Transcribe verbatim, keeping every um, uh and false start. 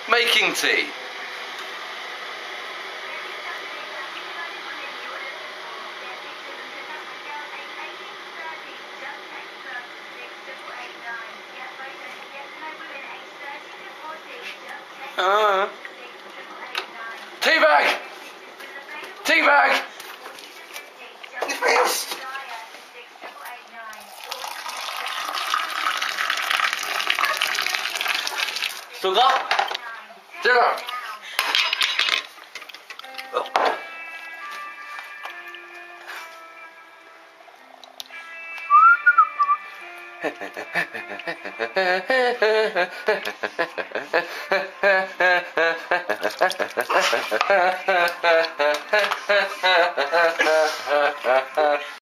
Making tea. Uh. Tea bag! Tea bag! You missed! Still got? Still got? Oh.